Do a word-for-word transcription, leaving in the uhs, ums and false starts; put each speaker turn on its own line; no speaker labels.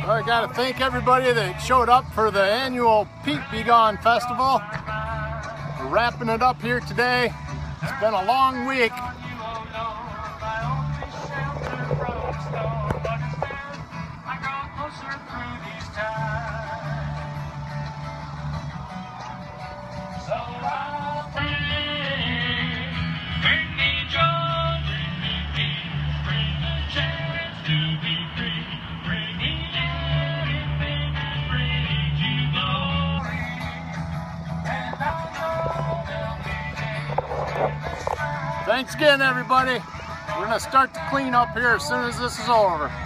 Well, I got to thank everybody that showed up for the annual Pete Be Gone Festival. We're wrapping it up here today. It's been a long week. Thanks again, everybody. We're going to start the cleanup here as soon as this is over.